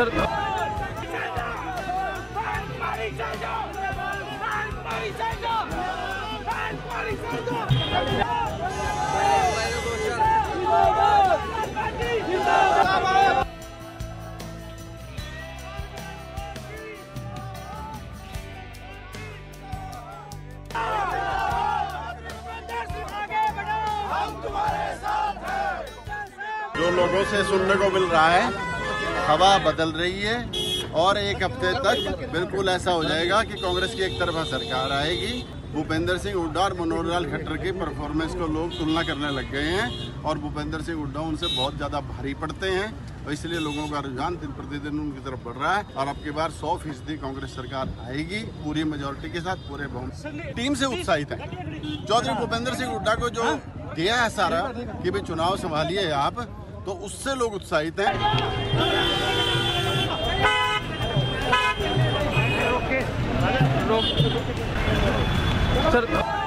Sir जो लोगों से सुनने को मिल रहा है, हवा बदल रही है और एक हफ्ते तक बिल्कुल ऐसा हो जाएगा कि कांग्रेस की एक तरफा सरकार आएगी। भूपेंद्र सिंह हुड्डा और मनोहर लाल खट्टर की परफॉर्मेंस को लोग तुलना करने लग गए हैं और भूपेंद्र सिंह हुड्डा उनसे बहुत ज़्यादा भारी पड़ते हैं और इसलिए लोगों का रुझान दिन प्रतिदिन उनकी तरफ बढ़ रहा है और अब की बार 100% कांग्रेस सरकार आएगी पूरी मेजोरिटी के साथ, पूरे बहुमत। टीम से उत्साहित है। चौधरी भूपेंद्र सिंह हुड्डा को जो दिया है सारा कि भाई चुनाव संभालिए आप, तो उससे लोग उत्साहित हैं। सर